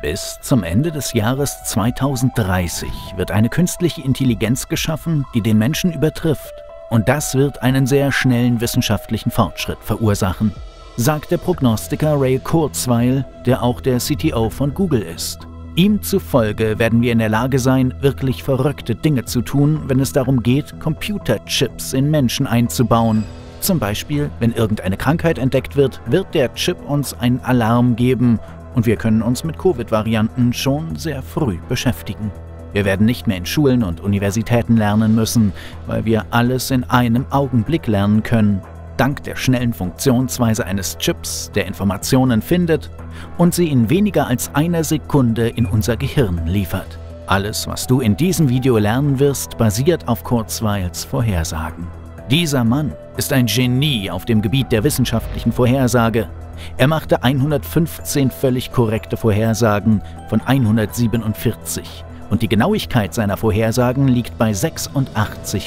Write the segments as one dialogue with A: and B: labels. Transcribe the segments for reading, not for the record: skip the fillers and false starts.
A: Bis zum Ende des Jahres 2030 wird eine künstliche Intelligenz geschaffen, die den Menschen übertrifft. Und das wird einen sehr schnellen wissenschaftlichen Fortschritt verursachen, sagt der Prognostiker Ray Kurzweil, der auch der CTO von Google ist. Ihm zufolge werden wir in der Lage sein, wirklich verrückte Dinge zu tun, wenn es darum geht, Computerchips in Menschen einzubauen. Zum Beispiel, wenn irgendeine Krankheit entdeckt wird, wird der Chip uns einen Alarm geben und wir können uns mit Covid-Varianten schon sehr früh beschäftigen. Wir werden nicht mehr in Schulen und Universitäten lernen müssen, weil wir alles in einem Augenblick lernen können. Dank der schnellen Funktionsweise eines Chips, der Informationen findet und sie in weniger als einer Sekunde in unser Gehirn liefert. Alles, was du in diesem Video lernen wirst, basiert auf Kurzweils Vorhersagen. Dieser Mann ist ein Genie auf dem Gebiet der wissenschaftlichen Vorhersage. Er machte 115 völlig korrekte Vorhersagen von 147 und die Genauigkeit seiner Vorhersagen liegt bei 86%.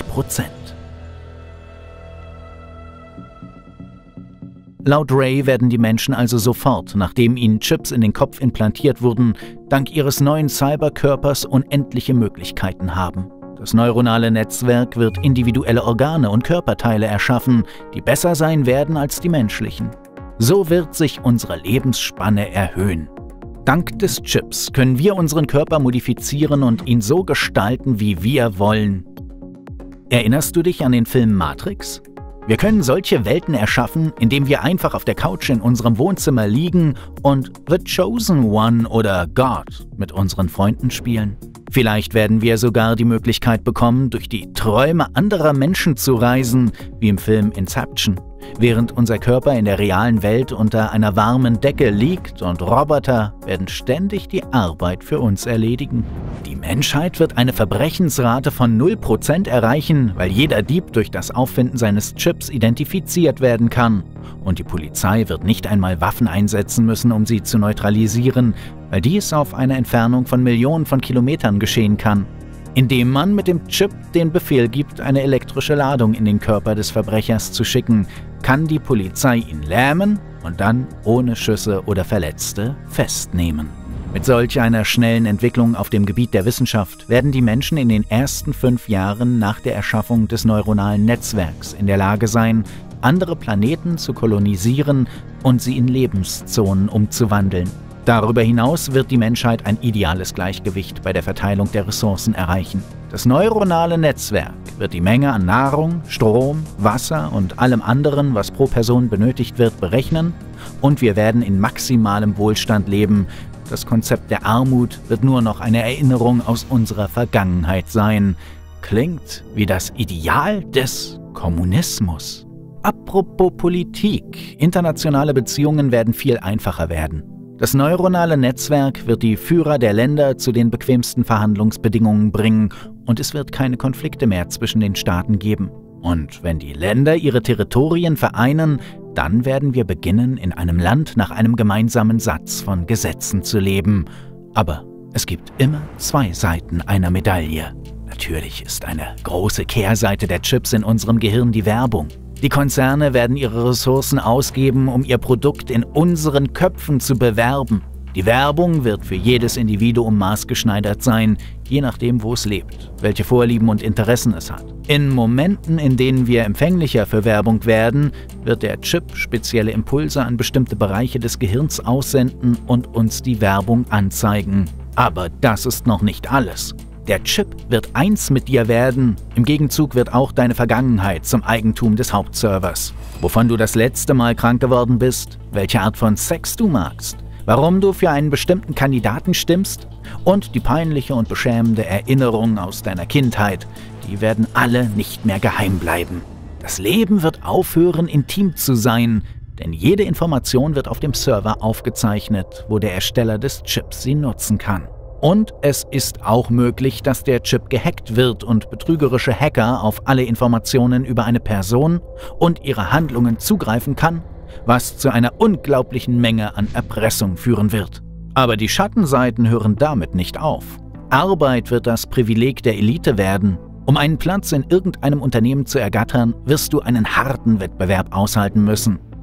A: Laut Ray werden die Menschen also sofort, nachdem ihnen Chips in den Kopf implantiert wurden, dank ihres neuen Cyberkörpers unendliche Möglichkeiten haben. Das neuronale Netzwerk wird individuelle Organe und Körperteile erschaffen, die besser sein werden als die menschlichen. So wird sich unsere Lebensspanne erhöhen. Dank des Chips können wir unseren Körper modifizieren und ihn so gestalten, wie wir wollen. Erinnerst du dich an den Film Matrix? Wir können solche Welten erschaffen, indem wir einfach auf der Couch in unserem Wohnzimmer liegen und The Chosen One oder God mit unseren Freunden spielen. Vielleicht werden wir sogar die Möglichkeit bekommen, durch die Träume anderer Menschen zu reisen, wie im Film Inception, während unser Körper in der realen Welt unter einer warmen Decke liegt und Roboter werden ständig die Arbeit für uns erledigen. Die Menschheit wird eine Verbrechensrate von 0% erreichen, weil jeder Dieb durch das Auffinden seines Chips identifiziert werden kann. Und die Polizei wird nicht einmal Waffen einsetzen müssen, um sie zu neutralisieren, weil dies auf einer Entfernung von Millionen von Kilometern geschehen kann. Indem man mit dem Chip den Befehl gibt, eine elektrische Ladung in den Körper des Verbrechers zu schicken, kann die Polizei ihn lähmen und dann ohne Schüsse oder Verletzte festnehmen. Mit solch einer schnellen Entwicklung auf dem Gebiet der Wissenschaft werden die Menschen in den ersten 5 Jahren nach der Erschaffung des neuronalen Netzwerks in der Lage sein, andere Planeten zu kolonisieren und sie in Lebenszonen umzuwandeln. Darüber hinaus wird die Menschheit ein ideales Gleichgewicht bei der Verteilung der Ressourcen erreichen. Das neuronale Netzwerk wird die Menge an Nahrung, Strom, Wasser und allem anderen, was pro Person benötigt wird, berechnen und wir werden in maximalem Wohlstand leben. Das Konzept der Armut wird nur noch eine Erinnerung aus unserer Vergangenheit sein. Klingt wie das Ideal des Kommunismus. Apropos Politik, internationale Beziehungen werden viel einfacher werden. Das neuronale Netzwerk wird die Führer der Länder zu den bequemsten Verhandlungsbedingungen bringen und es wird keine Konflikte mehr zwischen den Staaten geben. Und wenn die Länder ihre Territorien vereinen, dann werden wir beginnen, in einem Land nach einem gemeinsamen Satz von Gesetzen zu leben. Aber es gibt immer 2 Seiten einer Medaille. Natürlich ist eine große Kehrseite der Chips in unserem Gehirn die Werbung. Die Konzerne werden ihre Ressourcen ausgeben, um ihr Produkt in unseren Köpfen zu bewerben. Die Werbung wird für jedes Individuum maßgeschneidert sein, je nachdem, wo es lebt, welche Vorlieben und Interessen es hat. In Momenten, in denen wir empfänglicher für Werbung werden, wird der Chip spezielle Impulse an bestimmte Bereiche des Gehirns aussenden und uns die Werbung anzeigen. Aber das ist noch nicht alles. Der Chip wird eins mit dir werden, im Gegenzug wird auch deine Vergangenheit zum Eigentum des Hauptservers. Wovon du das letzte Mal krank geworden bist, welche Art von Sex du magst, warum du für einen bestimmten Kandidaten stimmst und die peinliche und beschämende Erinnerung aus deiner Kindheit, die werden alle nicht mehr geheim bleiben. Das Leben wird aufhören, intim zu sein, denn jede Information wird auf dem Server aufgezeichnet, wo der Ersteller des Chips sie nutzen kann. Und es ist auch möglich, dass der Chip gehackt wird und betrügerische Hacker auf alle Informationen über eine Person und ihre Handlungen zugreifen kann, was zu einer unglaublichen Menge an Erpressung führen wird. Aber die Schattenseiten hören damit nicht auf. Arbeit wird das Privileg der Elite werden. Um einen Platz in irgendeinem Unternehmen zu ergattern, wirst du einen harten Wettbewerb aushalten müssen.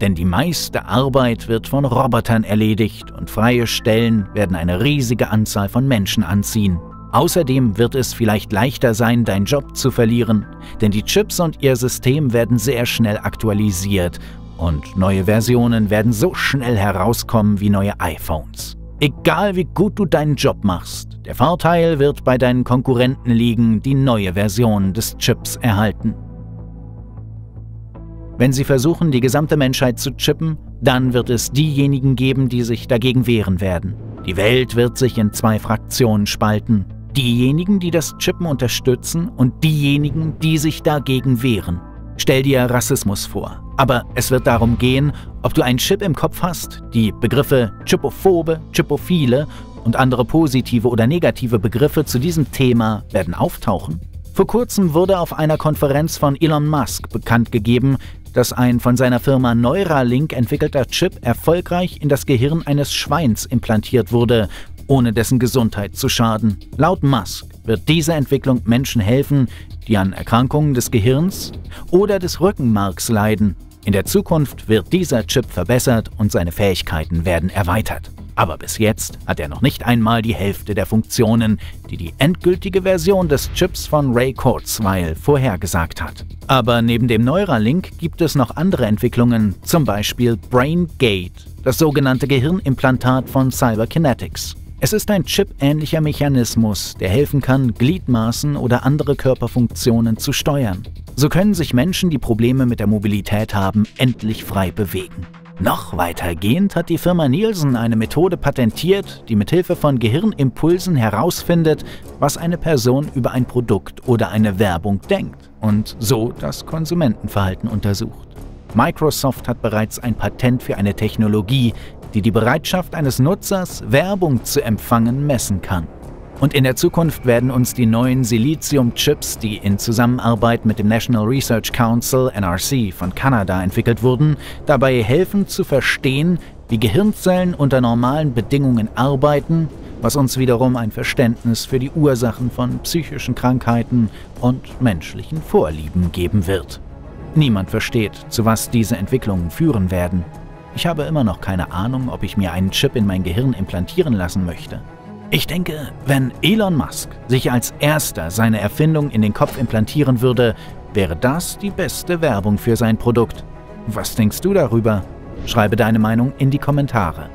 A: Denn die meiste Arbeit wird von Robotern erledigt und freie Stellen werden eine riesige Anzahl von Menschen anziehen. Außerdem wird es vielleicht leichter sein, deinen Job zu verlieren, denn die Chips und ihr System werden sehr schnell aktualisiert und neue Versionen werden so schnell herauskommen wie neue iPhones. Egal wie gut du deinen Job machst, der Vorteil wird bei deinen Konkurrenten liegen, die neue Version des Chips erhalten. Wenn sie versuchen, die gesamte Menschheit zu chippen, dann wird es diejenigen geben, die sich dagegen wehren werden. Die Welt wird sich in 2 Fraktionen spalten. Diejenigen, die das Chippen unterstützen und diejenigen, die sich dagegen wehren. Stell dir Rassismus vor. Aber es wird darum gehen, ob du einen Chip im Kopf hast. Die Begriffe Chippophobe, Chippophile und andere positive oder negative Begriffe zu diesem Thema werden auftauchen. Vor kurzem wurde auf einer Konferenz von Elon Musk bekannt gegeben, dass ein von seiner Firma Neuralink entwickelter Chip erfolgreich in das Gehirn eines Schweins implantiert wurde, ohne dessen Gesundheit zu schaden. Laut Musk wird diese Entwicklung Menschen helfen, die an Erkrankungen des Gehirns oder des Rückenmarks leiden. In der Zukunft wird dieser Chip verbessert und seine Fähigkeiten werden erweitert. Aber bis jetzt hat er noch nicht einmal die Hälfte der Funktionen, die die endgültige Version des Chips von Ray Kurzweil vorhergesagt hat. Aber neben dem Neuralink gibt es noch andere Entwicklungen, zum Beispiel BrainGate, das sogenannte Gehirnimplantat von Cyberkinetics. Es ist ein chip-ähnlicher Mechanismus, der helfen kann, Gliedmaßen oder andere Körperfunktionen zu steuern. So können sich Menschen, die Probleme mit der Mobilität haben, endlich frei bewegen. Noch weitergehend hat die Firma Nielsen eine Methode patentiert, die mithilfe von Gehirnimpulsen herausfindet, was eine Person über ein Produkt oder eine Werbung denkt und so das Konsumentenverhalten untersucht. Microsoft hat bereits ein Patent für eine Technologie, die die Bereitschaft eines Nutzers, Werbung zu empfangen, messen kann. Und in der Zukunft werden uns die neuen Silizium-Chips, die in Zusammenarbeit mit dem National Research Council (NRC) von Kanada entwickelt wurden, dabei helfen zu verstehen, wie Gehirnzellen unter normalen Bedingungen arbeiten, was uns wiederum ein Verständnis für die Ursachen von psychischen Krankheiten und menschlichen Vorlieben geben wird. Niemand versteht, zu was diese Entwicklungen führen werden. Ich habe immer noch keine Ahnung, ob ich mir einen Chip in mein Gehirn implantieren lassen möchte. Ich denke, wenn Elon Musk sich als erster seine Erfindung in den Kopf implantieren würde, wäre das die beste Werbung für sein Produkt. Was denkst du darüber? Schreibe deine Meinung in die Kommentare.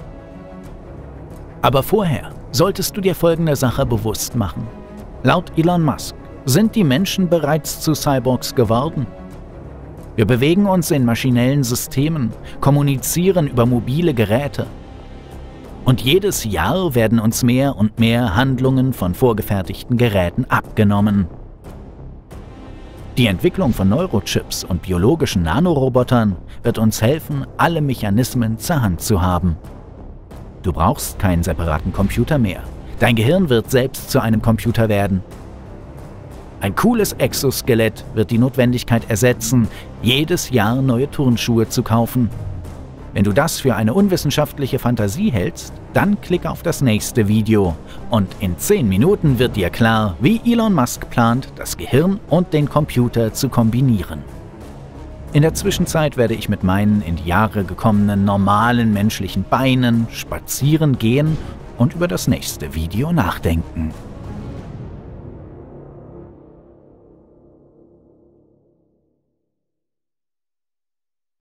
A: Aber vorher solltest du dir folgende Sache bewusst machen. Laut Elon Musk sind die Menschen bereits zu Cyborgs geworden. Wir bewegen uns in maschinellen Systemen, kommunizieren über mobile Geräte. Und jedes Jahr werden uns mehr und mehr Handlungen von vorgefertigten Geräten abgenommen. Die Entwicklung von Neurochips und biologischen Nanorobotern wird uns helfen, alle Mechanismen zur Hand zu haben. Du brauchst keinen separaten Computer mehr. Dein Gehirn wird selbst zu einem Computer werden. Ein cooles Exoskelett wird die Notwendigkeit ersetzen, jedes Jahr neue Turnschuhe zu kaufen. Wenn du das für eine unwissenschaftliche Fantasie hältst, dann klicke auf das nächste Video und in 10 Minuten wird dir klar, wie Elon Musk plant, das Gehirn und den Computer zu kombinieren. In der Zwischenzeit werde ich mit meinen in die Jahre gekommenen normalen menschlichen Beinen spazieren gehen und über das nächste Video nachdenken.